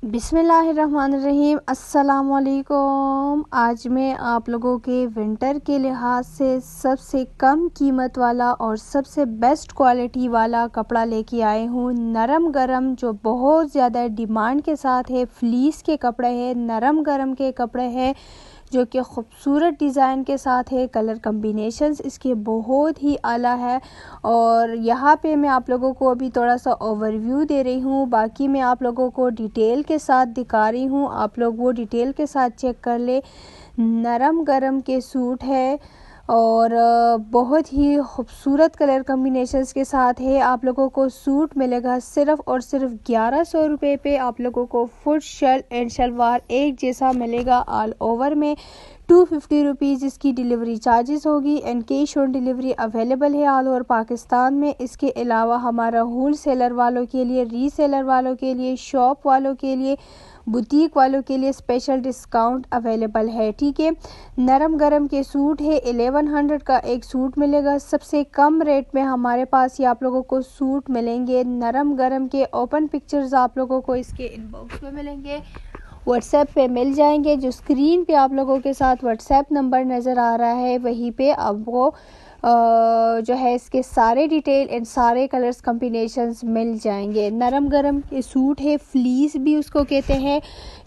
बिस्मिल्लाहिर्रहमानिर्रहीम। अस्सलामुअलैकुम। आज मैं आप लोगों के विंटर के लिहाज से सबसे कम कीमत वाला और सबसे बेस्ट क्वालिटी वाला कपड़ा लेके आए हूँ। नरम गरम जो बहुत ज़्यादा डिमांड के साथ है, फ्लीस के कपड़े हैं, नरम गरम के कपड़े हैं जो कि खूबसूरत डिज़ाइन के साथ है। कलर कम्बिनेशंस इसके बहुत ही आला है और यहाँ पे मैं आप लोगों को अभी थोड़ा सा ओवरव्यू दे रही हूँ, बाकी मैं आप लोगों को डिटेल के साथ दिखा रही हूँ। आप लोग वो डिटेल के साथ चेक कर ले। नरम गरम के सूट है और बहुत ही खूबसूरत कलर कम्बिनेशंस के साथ है। आप लोगों को सूट मिलेगा सिर्फ़ और सिर्फ 1100 रुपये पे। आप लोगों को फुल शर्ट एंड शलवार एक जैसा मिलेगा। ऑल ओवर में 250 रुपीज़ इसकी डिलीवरी चार्जेस होगी and cash on delivery available है ऑल ओवर पाकिस्तान में। इसके अलावा हमारा होल सेलर वालों के लिए, रीसेलर वालों के लिए, शॉप वालों के लिए, बुटीक वालों के लिए स्पेशल डिस्काउंट अवेलेबल है। ठीक है, नरम गरम के सूट है। 1100 का एक सूट मिलेगा। सबसे कम रेट में हमारे पास ये आप लोगों को सूट मिलेंगे नरम गरम के। ओपन पिक्चर्स आप लोगों को इसके इनबॉक्स में मिलेंगे, व्हाट्सएप पे मिल जाएंगे। जो स्क्रीन पे आप लोगों के साथ व्हाट्सएप नंबर नज़र आ रहा है वहीं पे अब वो जो है इसके सारे डिटेल एंड सारे कलर्स कम्बिनेशंस मिल जाएंगे। नरम गरम के सूट है, फ्लीस भी उसको कहते हैं।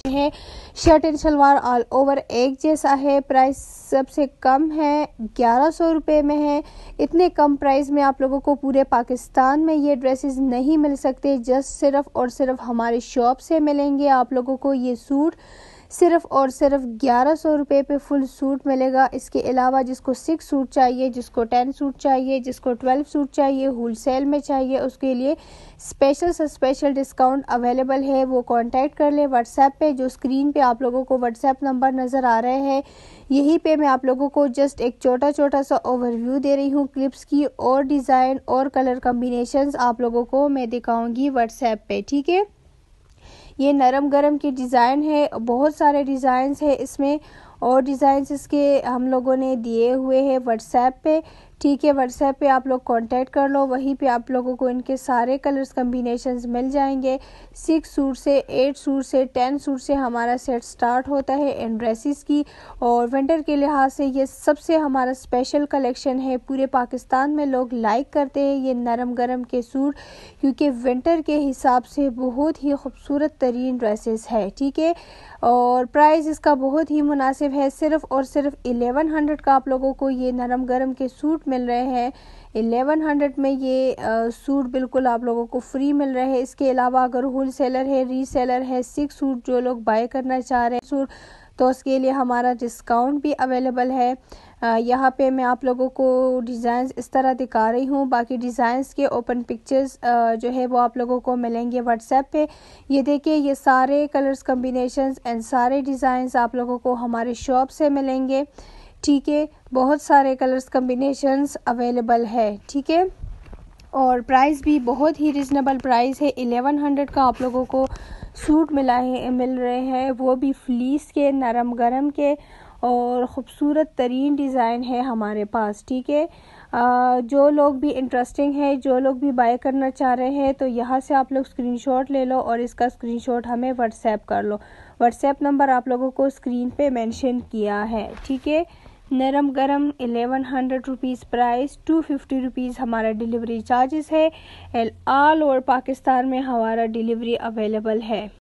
शर्ट एंड शलवार ऑल ओवर एक जैसा है। प्राइस सबसे कम है, 1100 रुपये में है। इतने कम प्राइस में आप लोगों को पूरे पाकिस्तान में ये ड्रेसेस नहीं मिल सकते। जस्ट सिर्फ और सिर्फ हमारे शॉप से मिलेंगे आप लोगों को ये सूट। सिर्फ और सिर्फ 1100 रुपये पे फुल सूट मिलेगा। इसके अलावा जिसको 6 सूट चाहिए, जिसको 10 सूट चाहिए, जिसको 12 सूट चाहिए, होलसेल में चाहिए, उसके लिए स्पेशल से स्पेशल डिस्काउंट अवेलेबल है। वो कांटेक्ट कर ले व्हाट्सएप पे। जो स्क्रीन पे आप लोगों को व्हाट्सएप नंबर नज़र आ रहे हैं यहीं पे मैं आप लोगों को जस्ट एक छोटा सा ओवरव्यू दे रही हूँ क्लिप्स की, और डिज़ाइन और कलर कम्बिनेशंस आप लोगों को मैं दिखाऊंगी व्हाट्सएप पे। ठीक है, ये नरम गरम की डिज़ाइन है, बहुत सारे डिज़ाइंस है इसमें और डिज़ाइंस इसके हम लोगों ने दिए हुए हैं व्हाट्सएप पे। ठीक है, व्हाट्सएप पे आप लोग कांटेक्ट कर लो, वहीं पे आप लोगों को इनके सारे कलर्स कम्बिनेशंस मिल जाएंगे। 6 सूट से, 8 सूट से, 10 सूट से हमारा सेट स्टार्ट होता है इन ड्रेसेस की। और विंटर के लिहाज से ये सबसे हमारा स्पेशल कलेक्शन है। पूरे पाकिस्तान में लोग लाइक करते हैं ये नरम गरम के सूट, क्योंकि विंटर के हिसाब से बहुत ही खूबसूरत तरीन ड्रेसेस है। ठीक है, और प्राइस इसका बहुत ही मुनासिब है। सिर्फ और सिर्फ 1100 का आप लोगों को ये नरम गरम के सूट मिल रहे हैं। 1100 में ये सूट बिल्कुल आप लोगों को फ्री मिल रहे हैं। इसके अलावा अगर होल सेलर है, रीसेलर है, 6 सूट जो लोग बाय करना चाह रहे हैं सूट, तो उसके लिए हमारा डिस्काउंट भी अवेलेबल है। यहाँ पे मैं आप लोगों को डिज़ाइंस इस तरह दिखा रही हूँ। बाकी डिज़ाइंस के ओपन पिक्चर्स जो है वो आप लोगों को मिलेंगे व्हाट्सएप पे। ये देखिए, ये सारे कलर्स कम्बिनेशंस एंड सारे डिज़ाइंस आप लोगों को हमारे शॉप से मिलेंगे। ठीक है, बहुत सारे कलर्स कम्बिनेशंस अवेलेबल है। ठीक है, और प्राइस भी बहुत ही रिजनेबल प्राइस है। 1100 का आप लोगों को सूट मिल रहे हैं, वो भी फ्लीस के, नरम गरम के, और ख़ूबसूरत तरीन डिज़ाइन है हमारे पास। ठीक है, जो लोग भी इंटरेस्टिंग है, जो लोग भी बाय करना चाह रहे हैं, तो यहाँ से आप लोग स्क्रीनशॉट ले लो और इसका स्क्रीनशॉट हमें व्हाट्सएप कर लो। व्हाट्सएप नंबर आप लोगों को स्क्रीन पे मेंशन किया है। ठीक है, नरम गरम 1100 रुपीज़ प्राइस, 250 रुपीज़ हमारा डिलीवरी चार्जेस है। ऑल ओवर पाकिस्तान में हमारा डिलीवरी अवेलेबल है।